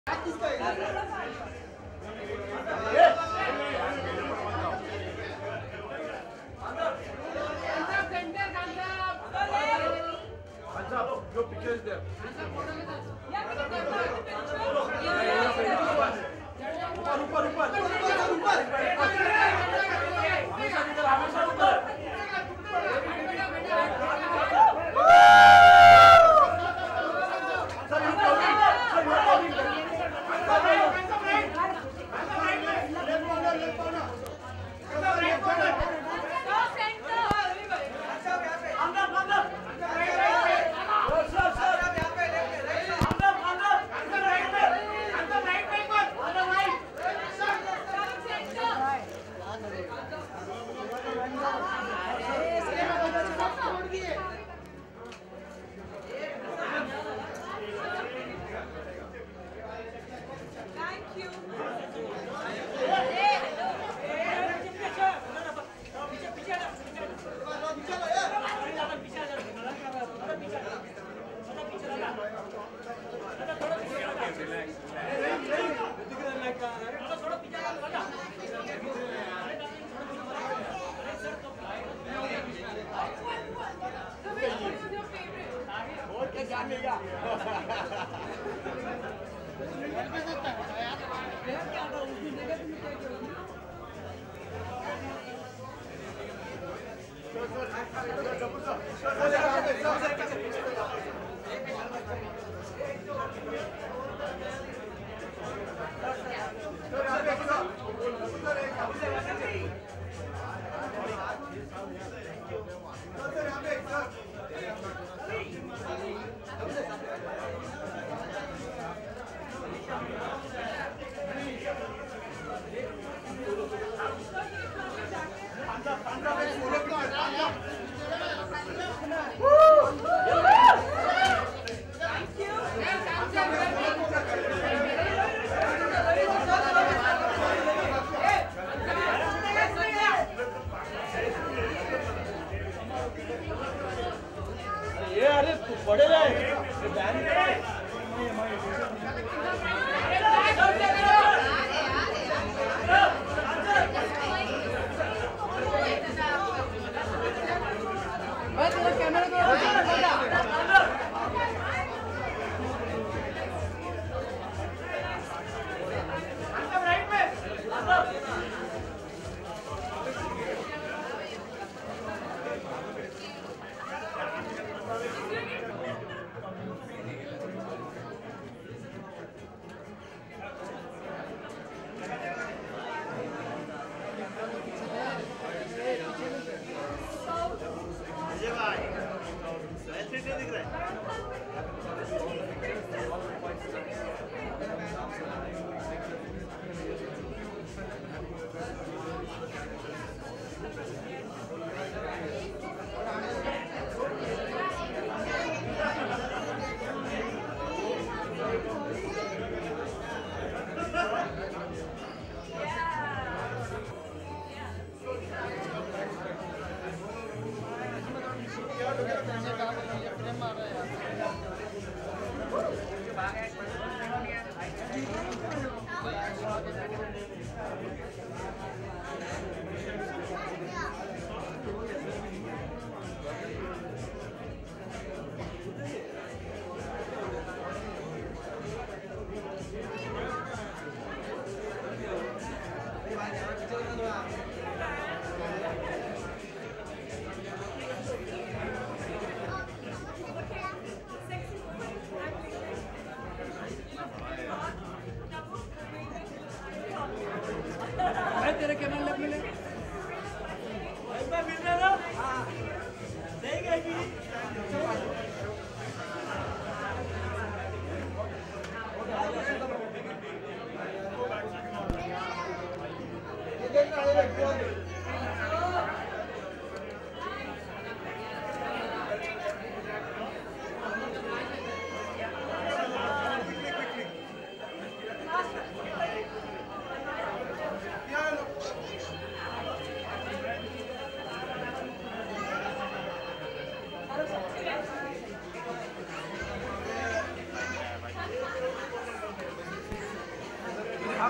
Your picture is there.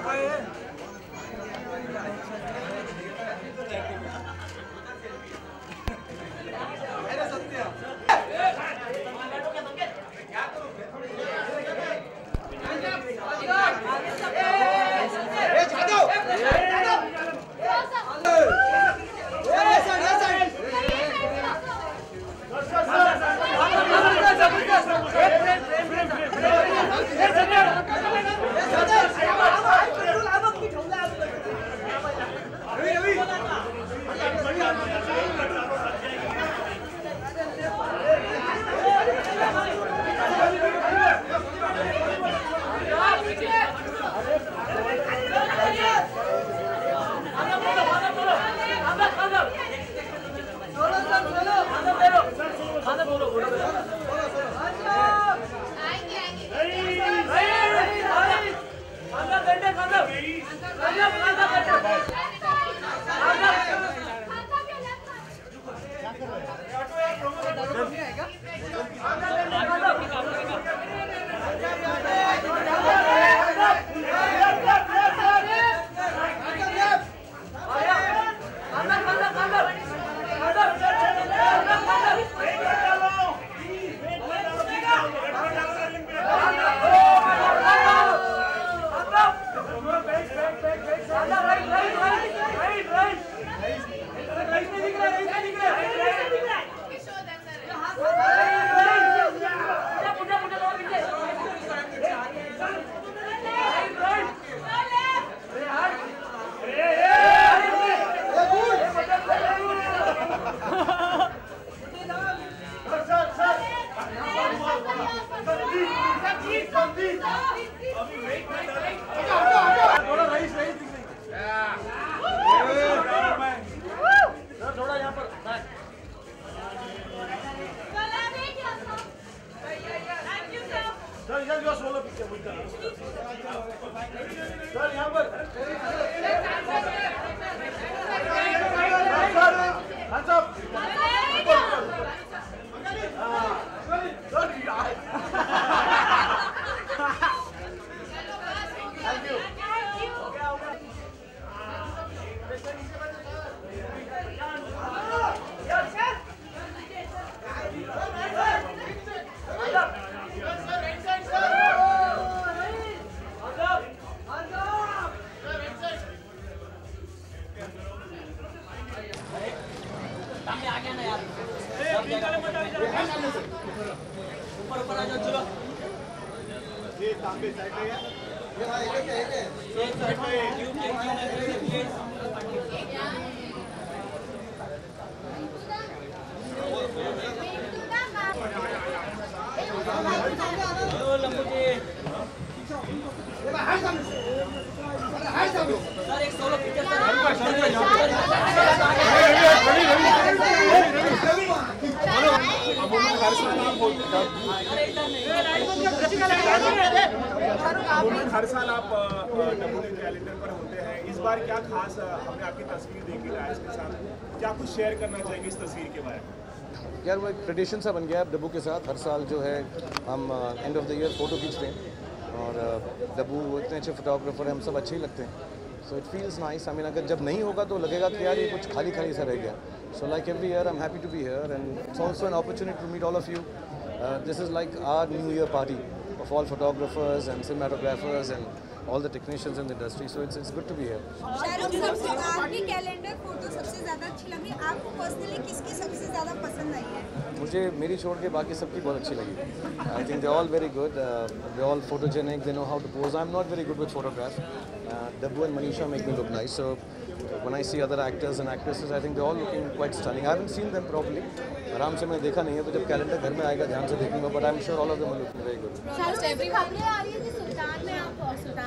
हर साल आप डब्बू के कैलेंडर पर होते हैं, इस बार क्या खास हमने आपकी तस्वीर देखी गाइस के साथ, क्या कुछ शेयर करना चाहेंगे इस तस्वीर के बारे में? यार वो एक ट्रेडिशन सा बन गया है डब्बू के साथ। हर साल जो है हम end of the year photo खींचते हैं और डब्बू इतने अच्छे फोटोग्राफर हैं, हम सब अच्छे ही लगते हैं। So it feels nice. I mean अगर जब नहीं होगा तो लगेगा कि यार ये कुछ खाली खाली सा रह गया। So like every year I am happy to be here and it's also an opportunity to meet all of you. This is like our new year party of all photographers and cinematographers and all the technicians in the industry, so it's good to be here. Shahrukh सबसे आपकी calendar photo सबसे ज़्यादा अच्छी लगी, आपको personally किसकी सबसे ज़्यादा पसंद आई है? मुझे मेरी छोड़ के बाकी सबकी बहुत अच्छी लगी। I think they're all very good. They're all photogenic. They know how to pose. I'm not very good with photograph. Dabboo and Manisha make me look nice. So when I see other actors and actresses, I think they're all looking quite stunning. I haven't seen them properly. आराम से मैंने देखा नहीं है, तो जब calendar घर में आएगा ध्यान से देखूंगा, but I'm sure all of them are looking very good. खबरें आ रही है कि सुल्तान में आप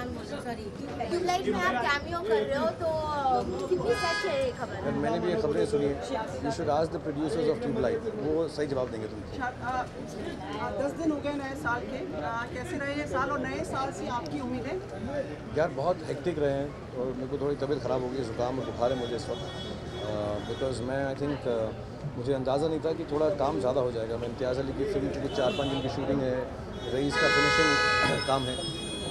ट्यूबलाइट में आप कैमियो कर रहे हो, तो कितनी सच है ये खबर? मैंने भी ये खबरें सुनी है। You should ask the producers of Tubelight, वो सही जवाब देंगे तुमको। 10 दिन हो गए नए साल के, कैसे रहे ये साल और नए साल से आपकी उम्मीदें? यार बहुत हेक्टिक रहे हैं और मेरे को थोड़ी तबीयत ख़राब हो गई, ज़ुकाम और बुखार है मुझे इस वक्त। बिकॉज मैं आई थिंक मुझे अंदाज़ा नहीं था कि थोड़ा काम ज़्यादा हो जाएगा। मैं इम्तियाज़ अली की फिल्म की 4-5 दिन की शूटिंग है, रईस का फिनिशिंग काम है एंड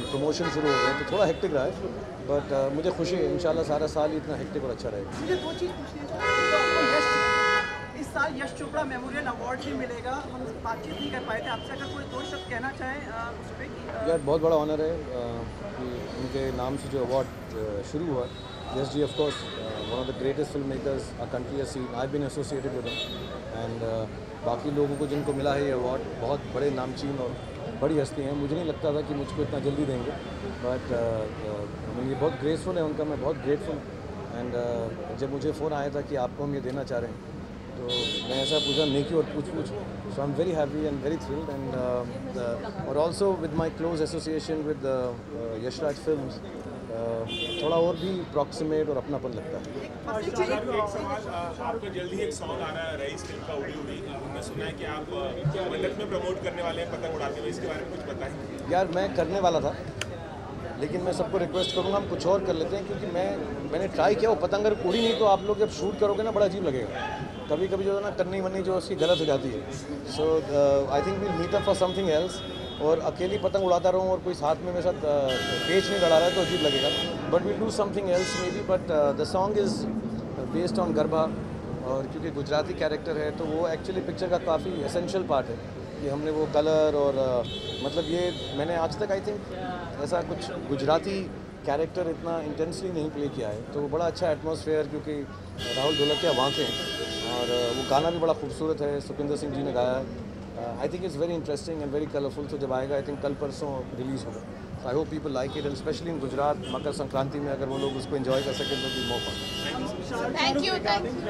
प्रमोशन शुरू हो गए तो थोड़ा हेक्टिक रहा है, बट मुझे खुशी है इंशाल्लाह सारा साल ही इतना हेक्टिक और अच्छा रहेगा। मुझे दो चीज़ पूछनी है, तो आपको यश इस साल यश चोपड़ा मेमोरियल अवार्ड भी मिलेगा, हम बातचीत नहीं कर पाए थे आपसे, अगर कोई दो शब्द कहना चाहें उस पर कि यार बहुत बड़ा ऑनर है कि उनके नाम से जो अवार्ड शुरू हुआ। यस जी, of course one of the greatest film makers our country has seen, I been associated with them, and बाकी लोगों को जिनको मिला है ये अवार्ड बहुत बड़े नामचीन और बड़ी हस्ती हैं। मुझे नहीं लगता था कि मुझको इतना जल्दी देंगे, बट ये बहुत ग्रेसफुल है उनका, मैं बहुत ग्रेटफुल। एंड जब मुझे फ़ोन आया था कि आपको हम ये देना चाह रहे हैं तो मैं ऐसा पूछा नेकी और पूछ so I am very happy and very thrilled, and और also with my close association with Yashraj Films थोड़ा और भी प्रॉक्सिमेट और अपनापन लगता है। शाहरुख, एक सवाल, आपका जल्दी एक सॉन्ग आ रहा है रईस फिल्म का, उड़ी उड़ी, हमने सुना है कि आप मन्नत में प्रमोट करने वाले हैं पतंग उड़ाते हुए, इसके बारे में कुछ बताएं। यार मैं करने वाला था, लेकिन मैं सबको रिक्वेस्ट करूँगा हम कुछ और कर लेते हैं, क्योंकि मैंने ट्राई किया वो पतंग अगर उड़ी नहीं तो आप लोग जब शूट करोगे ना बड़ा अजीब लगेगा, कभी कभी जो है ना करनी वरनी जो उसकी गलत हो जाती है। So I think we'll meet up for something else, और अकेली पतंग उड़ाता रहूँ और कोई साथ में मेरे साथ पेच नहीं लड़ा रहा है तो अजीब लगेगा, but we'll do something else maybe. But the song is based on Garba, और क्योंकि गुजराती कैरेक्टर है तो वो एक्चुअली पिक्चर का काफ़ी एसेंशियल पार्ट है कि हमने वो कलर और मतलब ये मैंने आज तक आई थिंक ऐसा कुछ गुजराती कैरेक्टर इतना इंटेंसली नहीं प्ले किया है, तो वो बड़ा अच्छा एटमॉस्फेयर, क्योंकि राहुल ढोलकिया वहाँ के हैं और वो गाना भी बड़ा खूबसूरत है, सुखविंदर सिंह जी ने गाया है। I think it's very interesting and very colourful, तो जब आएगा आई थिंक कल परसों रिलीज़ होगा, so I hope people like it, and specially in Gujarat Makar Sankranti में अगर वो लोग उसको एंजॉय कर सकें तो भी मौका। Thank you.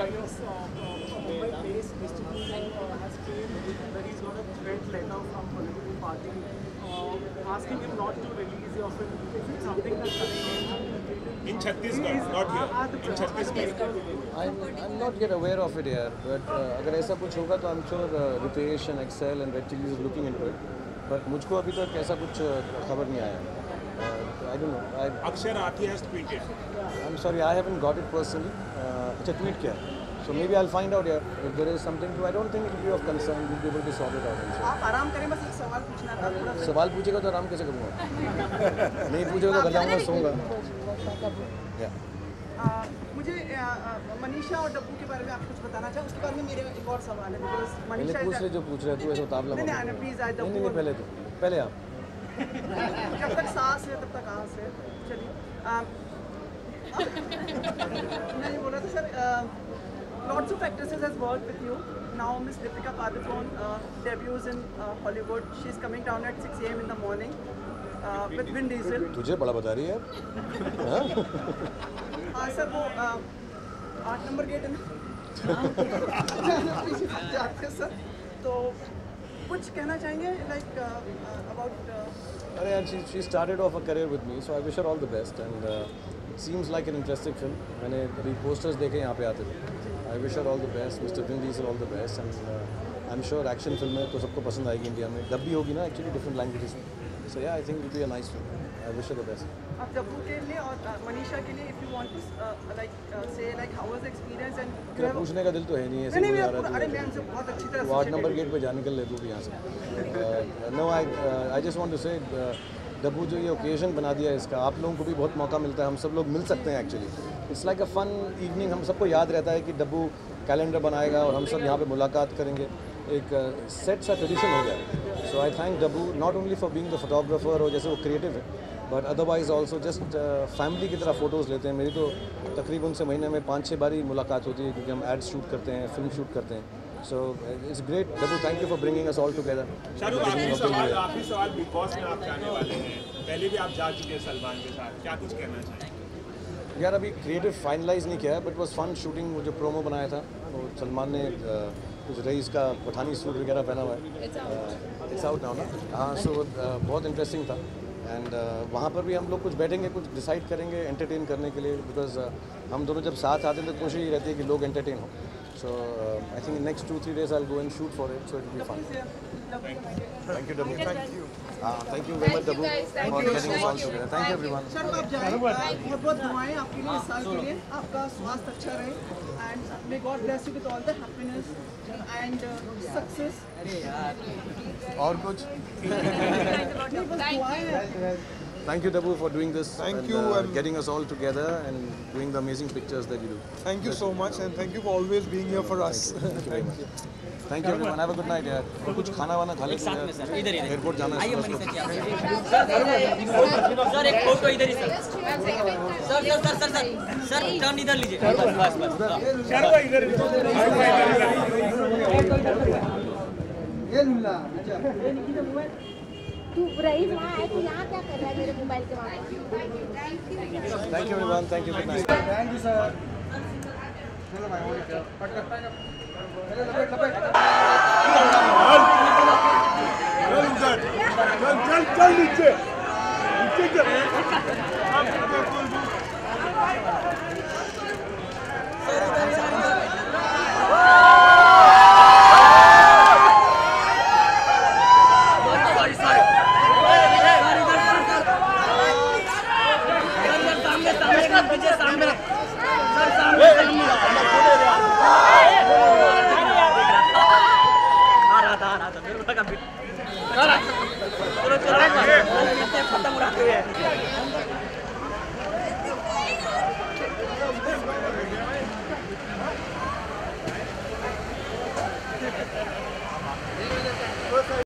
Asking him not to release your film. Is it something that's happening in Chhattisgarh, not here, in Chhattisgarh? I'm not yet aware of it यार, but अगर ऐसा कुछ होगा तो I'm sure Ritesh and Excel and Red Chilli is looking into it, but मुझको अभी तक ऐसा कुछ खबर नहीं आया। I don't know. Akshay Rathi has tweeted. I'm sorry, I haven't got it personally. अच्छा ट्वीट किया, so maybe I'll find out here if there is something to. I don't think it will be of concern. We'll be able to sort it out. आप आराम करें, बस एक सवाल पूछना था थोड़ा। सवाल पूछेगा तो आराम कैसे करूँगा? नहीं पूछेगा तो घर जाऊँगा सोऊंगा। मुझे मनीषा और डब्बू के बारे में आप कुछ बताना चाहें, उसके बारे में मेरे एक और सवाल है, बिकॉज पहले मनीषा पूछ ले जो पूछ रहे तू, ऐसा उतावला मत नहीं प्लीज़ आज नहीं डब्बू, पहले आप जब तक सांस है तब तक आस है। चलिए मैं ये बोल रहा था sir, lots of actresses has worked with you. Now Miss Deepika Padukone debuts in Hollywood. She's coming down at 6 a.m. in the morning with Vin Diesel. तुझे बड़ा बता रही है? हाँ सर, वो 8 नंबर गेट है ना, जाते हैं सर, तो कुछ कहना चाहेंगे लाइक अबाउट? अरे यार she started off a career with me, so I wish her all the best, and it seems like an interesting film. मैंने अभी posters देखे यहाँ पे आते थे। I wish her all the best, Mr. Vin Diesel all the best, and I'm sure action film है तो सबको पसंद आएगी इंडिया में, डब भी होगी ना एक्चुअली डिफरेंट लैंग्वेजेस में, so yeah I think it will be a nice film. I wish her the best. आप डब्बू के लिए और मनीषा के लिए if you want to like say like how was the experience and तेरा पूछने का दिल तो है नहीं ऐसे नहीं कोई आ नहीं, रहा अरे मैं उनसे बहुत अच्छी तरह वो 8 नंबर गेट पे जा निकल ले तू भी यहाँ से। No I just want to say Dabboo जो ये ओकेजन बना दिया है इसका, आप लोगों को भी बहुत मौका मिलता है, हम सब लोग मिल सकते हैं actually, it's like a fun evening. हम सबको याद रहता है कि डब्बू कैलेंडर बनाएगा और हम सब यहाँ पे मुलाकात करेंगे, एक सेट सा ट्रेडिशन हो गया। So I thank Dabboo not only for being the photographer और जैसे वो क्रिएटिव है, but otherwise also just family की तरह फ़ोटोज़ लेते हैं। मेरी तो तकरीबन उनसे महीने में 5-6 बारी मुलाकात होती है, क्योंकि हम एड्स शूट करते हैं, फिल्म शूट करते हैं। So it's great Dabboo, thank you for bringing us all together. Shahrukh, आखिरी सवाल, बिग बॉस में आप जाने वाले हैं, पहले भी आप जा चुके हैं सलमान के साथ, क्या कुछ कहना चाहेंगे? यार अभी क्रिएटिव फाइनलाइज नहीं किया है, बट वॉज फन शूटिंग। वो जो प्रोमो बनाया था वो सलमान ने कुछ रईस का पठानी सूट वगैरह पहना हुआ है, इट्स आउट नाउ ना, हाँ। सो बहुत इंटरेस्टिंग था, एंड वहाँ पर भी हम लोग कुछ बैठेंगे, कुछ डिसाइड करेंगे एंटरटेन करने के लिए, बिकॉज हम दोनों जब साथ आते हैं तो कोशिश ये रहती है कि लोग एंटरटेन हो। So I think next 2-3 days I'll go and shoot for it, so it will be fun. Thank you Dabboo. Thank you very much Dabboo for getting us all together. Thank you everyone. Sir आप जाएं, बहुत बहुत दुआएं आपके लिए इस साल के लिए, आपका स्वास्थ्य अच्छा रहे and may God bless you with all the happiness and success. और कुछ नहीं बस दुआएं हैं। Thank you, Dabboo, for doing this. Thank you, and getting us all together and doing the amazing pictures that you do. Thank you so much, and thank you for always being here for us. Thank you very much. Thank you everyone. Have a good night, यार. और कुछ खाना वाना खा लेते हैं. इधर airport जाना है. सर एक फोटो इधर ही सर. सर टर्न इधर लीजिए. बस. ये लुल्ला. तू रईस वहाँ है, तू यहाँ क्या कर रहा है मेरे मोबाइल के वहाँ? Thank you everyone. Thank you. Good night. Thank you sir. चलो भाई चल नीचे सामने